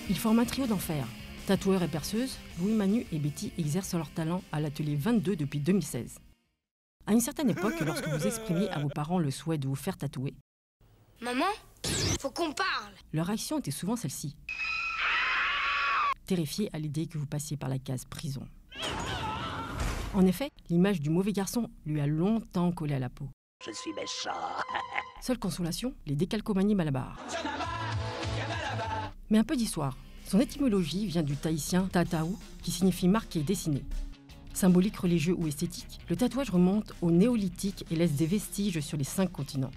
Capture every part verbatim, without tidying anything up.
Ils forment un trio d'enfer. Tatoueur et perceuse, Louis, Manu et Betty exercent leur talent à l'atelier vingt-deux depuis deux mille seize. À une certaine époque, lorsque vous exprimiez à vos parents le souhait de vous faire tatouer, « Maman, faut qu'on parle !» leur réaction était souvent celle-ci. Terrifiés à l'idée que vous passiez par la case prison. En effet, l'image du mauvais garçon lui a longtemps collé à la peau. Je suis méchant. Seule consolation, les décalcomanies malabar. Mais un peu d'histoire. Son étymologie vient du tahitien tataou, qui signifie marquer, dessiner. Symbolique religieux ou esthétique, le tatouage remonte au néolithique et laisse des vestiges sur les cinq continents.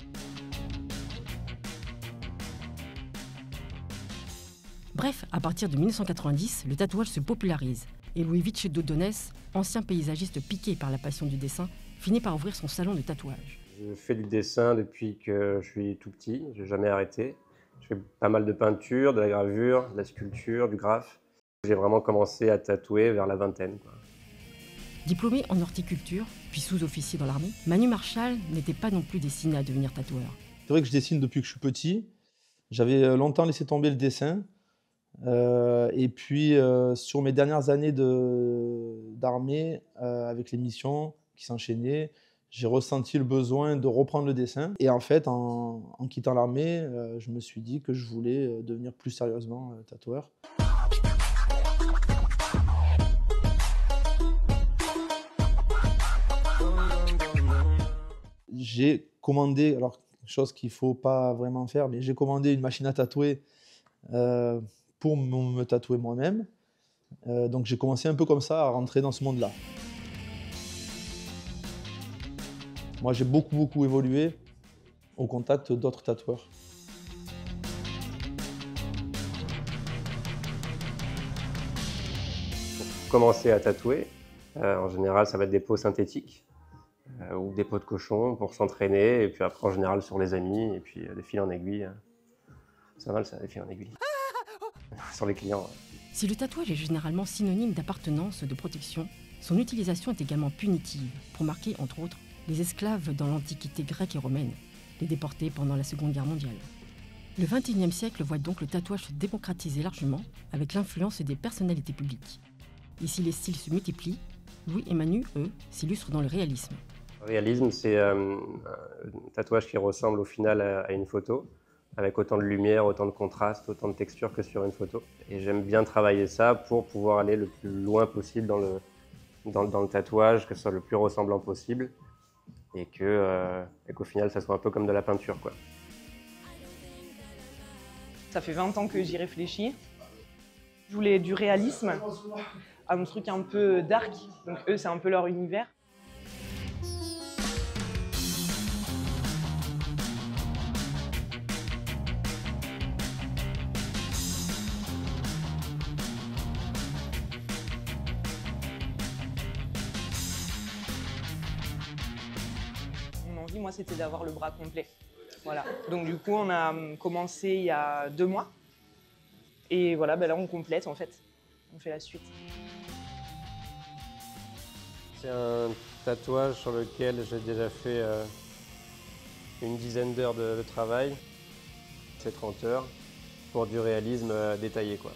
Bref, à partir de mille neuf cent quatre-vingt-dix, le tatouage se popularise et Louis Vitche d'Odonès, ancien paysagiste piqué par la passion du dessin, finit par ouvrir son salon de tatouage. Je fais du dessin depuis que je suis tout petit, je n'ai jamais arrêté. Je fais pas mal de peinture, de la gravure, de la sculpture, du graphe. J'ai vraiment commencé à tatouer vers la vingtaine, quoi. Diplômé en horticulture, puis sous-officier dans l'armée, Manu Marchal n'était pas non plus destiné à devenir tatoueur. C'est vrai que je dessine depuis que je suis petit. J'avais longtemps laissé tomber le dessin. Euh, et puis, euh, sur mes dernières années d'armée, euh, avec les missions qui s'enchaînaient, j'ai ressenti le besoin de reprendre le dessin. Et en fait, en, en quittant l'armée, euh, je me suis dit que je voulais devenir plus sérieusement euh, tatoueur. J'ai commandé, alors chose qu'il ne faut pas vraiment faire, mais j'ai commandé une machine à tatouer euh, pour me tatouer moi-même. Euh, donc j'ai commencé un peu comme ça à rentrer dans ce monde-là. Moi j'ai beaucoup beaucoup évolué au contact d'autres tatoueurs. Pour commencer à tatouer, euh, en général ça va être des peaux synthétiques euh, ou des peaux de cochon pour s'entraîner, et puis après en général sur les amis, et puis euh, des fils en aiguille. Euh, c'est mal ça, des fils en aiguille. Sur les clients. Ouais. Si le tatouage est généralement synonyme d'appartenance, de protection, son utilisation est également punitive, pour marquer, entre autres, les esclaves dans l'Antiquité grecque et romaine, les déportés pendant la Seconde Guerre mondiale. Le vingt et unième siècle voit donc le tatouage se démocratiser largement, avec l'influence des personnalités publiques. Ici, les styles se multiplient. Louis et Manu, eux, s'illustrent dans le réalisme. Le réalisme, c'est euh, un tatouage qui ressemble au final à, à une photo, avec autant de lumière, autant de contraste, autant de texture que sur une photo. Et j'aime bien travailler ça pour pouvoir aller le plus loin possible dans le, dans, dans le tatouage, que ce soit le plus ressemblant possible, et que, euh, et qu'au final, ça soit un peu comme de la peinture, quoi. Ça fait vingt ans que j'y réfléchis. Je voulais du réalisme, un truc un peu dark, donc eux, c'est un peu leur univers. Moi, c'était d'avoir le bras complet. Voilà. Donc du coup, on a commencé il y a deux mois. Et voilà, ben là, on complète en fait. On fait la suite. C'est un tatouage sur lequel j'ai déjà fait euh, une dizaine d'heures de, de travail. C'est trente heures pour du réalisme euh, détaillé, quoi.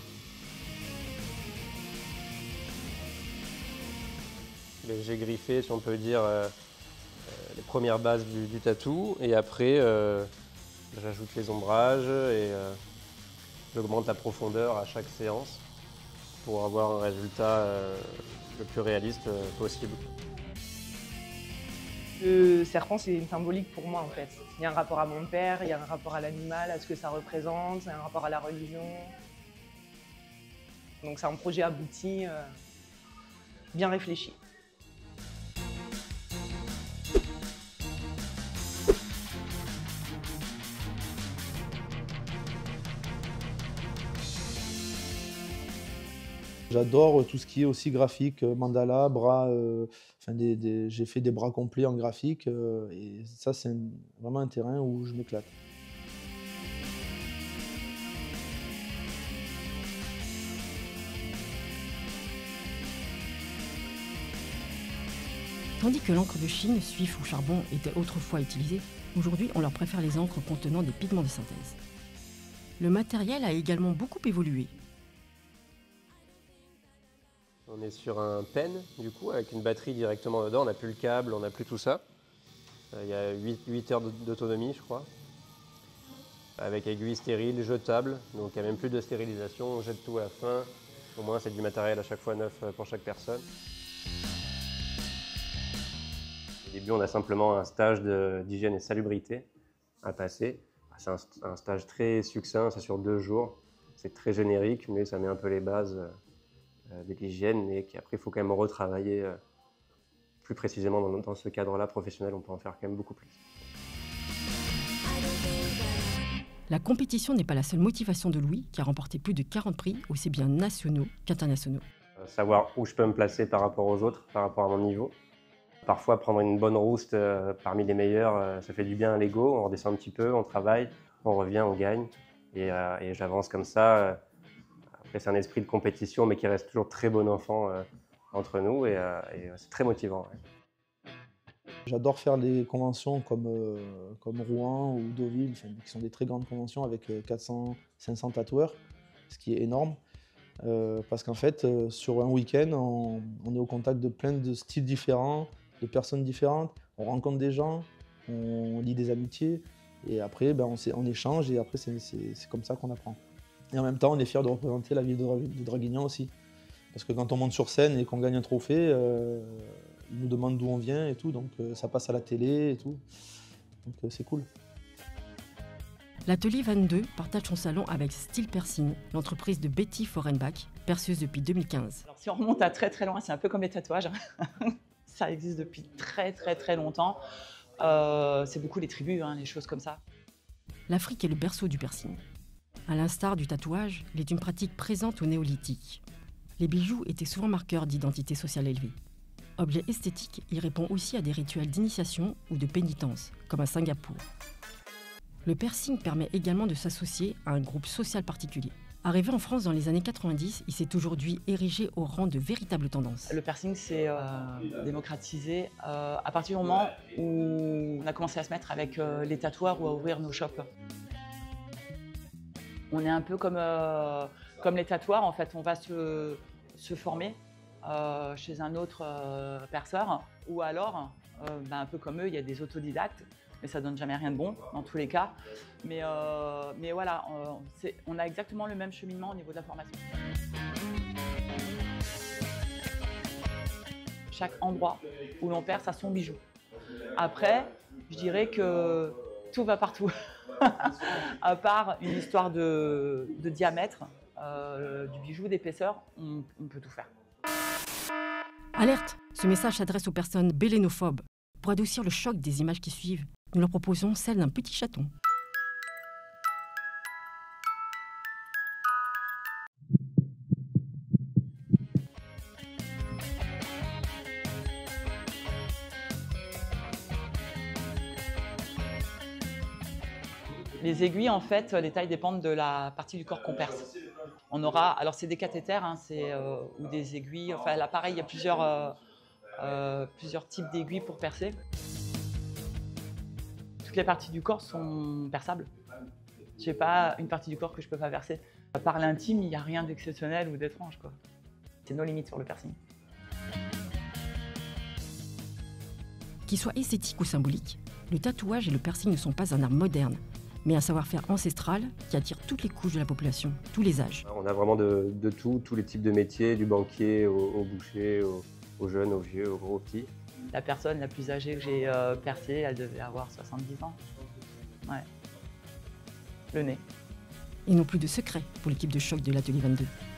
J'ai griffé, si on peut dire, euh, les premières bases du, du tatou, et après euh, j'ajoute les ombrages et euh, j'augmente la profondeur à chaque séance pour avoir un résultat euh, le plus réaliste euh, possible. Le serpent, c'est une symbolique pour moi en fait. Il y a un rapport à mon père, il y a un rapport à l'animal, à ce que ça représente, il y a un rapport à la religion. Donc c'est un projet abouti, euh, bien réfléchi. J'adore tout ce qui est aussi graphique, mandala, bras, euh, enfin des, des, j'ai fait des bras complets en graphique euh, et ça c'est vraiment un terrain où je m'éclate. Tandis que l'encre de Chine, suif ou charbon était autrefois utilisée, aujourd'hui on leur préfère les encres contenant des pigments de synthèse. Le matériel a également beaucoup évolué. On est sur un pen, du coup, avec une batterie directement dedans. On n'a plus le câble, on n'a plus tout ça. Il y a huit heures d'autonomie, je crois. Avec aiguille stérile, jetable. Donc il n'y a même plus de stérilisation. On jette tout à la fin. Au moins, c'est du matériel à chaque fois neuf pour chaque personne. Au début, on a simplement un stage d'hygiène et salubrité à passer. C'est un, un stage très succinct, c'est sur deux jours. C'est très générique, mais ça met un peu les bases de l'hygiène et qu'après il faut quand même retravailler plus précisément dans, dans ce cadre-là professionnel, on peut en faire quand même beaucoup plus. La compétition n'est pas la seule motivation de Louis, qui a remporté plus de quarante prix, aussi bien nationaux qu'internationaux. Euh, savoir où je peux me placer par rapport aux autres, par rapport à mon niveau. Parfois prendre une bonne rouste euh, parmi les meilleurs, euh, ça fait du bien à l'ego, on redescend un petit peu, on travaille, on revient, on gagne et, euh, et j'avance comme ça. Euh, C'est un esprit de compétition, mais qui reste toujours très bon enfant euh, entre nous et, euh, et c'est très motivant. Ouais. J'adore faire les conventions comme, euh, comme Rouen ou Deauville, enfin, qui sont des très grandes conventions avec quatre cents, cinq cents tatoueurs, ce qui est énorme. Euh, parce qu'en fait, euh, sur un week-end, on, on est au contact de plein de styles différents, de personnes différentes, on rencontre des gens, on lie des amitiés et après, ben, on, on échange et après, c'est comme ça qu'on apprend. Et en même temps, on est fiers de représenter la ville de, de Draguignan aussi. Parce que quand on monte sur scène et qu'on gagne un trophée, euh, ils nous demandent d'où on vient et tout, donc euh, ça passe à la télé et tout. Donc euh, c'est cool. L'atelier vingt-deux partage son salon avec Style Piercing, l'entreprise de Betty Forenbach, perceuse depuis deux mille quinze. Alors si on remonte à très très loin, c'est un peu comme les tatouages. Ça existe depuis très très très longtemps. Euh, c'est beaucoup les tribus, hein, les choses comme ça. L'Afrique est le berceau du piercing. À l'instar du tatouage, il est une pratique présente au néolithique. Les bijoux étaient souvent marqueurs d'identité sociale élevée. Objet esthétique, il répond aussi à des rituels d'initiation ou de pénitence, comme à Singapour. Le piercing permet également de s'associer à un groupe social particulier. Arrivé en France dans les années quatre-vingt-dix, il s'est aujourd'hui érigé au rang de véritable tendance. Le piercing s'est euh, démocratisé euh, à partir du moment où on a commencé à se mettre avec euh, les tatoueurs ou à ouvrir nos shops. On est un peu comme, euh, comme les tatoueurs, en fait, on va se, se former euh, chez un autre euh, perceur, ou alors, euh, ben, un peu comme eux, il y a des autodidactes, mais ça donne jamais rien de bon, dans tous les cas. Mais, euh, mais voilà, euh, on a exactement le même cheminement au niveau de la formation. Chaque endroit où l'on perce a son bijou. Après, je dirais que tout va partout. À part une histoire de, de diamètre, euh, du bijou, d'épaisseur, on, on peut tout faire. Alerte! Ce message s'adresse aux personnes bélénophobes. Pour adoucir le choc des images qui suivent, nous leur proposons celle d'un petit chaton. Les aiguilles, en fait, les tailles dépendent de la partie du corps qu'on perce. On aura, alors c'est des cathéters, hein, c'est euh, ou des aiguilles. Enfin, là, pareil, il y a plusieurs, euh, euh, plusieurs types d'aiguilles pour percer. Toutes les parties du corps sont perçables. Je n'ai pas une partie du corps que je ne peux pas percer. Par l'intime, il n'y a rien d'exceptionnel ou d'étrange, quoi. C'est nos limites sur le piercing. Qu'il soit esthétique ou symbolique, le tatouage et le piercing ne sont pas un art moderne, mais un savoir-faire ancestral qui attire toutes les couches de la population, tous les âges. On a vraiment de, de tout, tous les types de métiers, du banquier au, au boucher, au, aux jeunes, aux vieux, aux gros, aux petits. La personne la plus âgée que j'ai euh, percée, elle devait avoir soixante-dix ans. Ouais. Le nez. Et non plus de secret pour l'équipe de choc de l'atelier vingt-deux.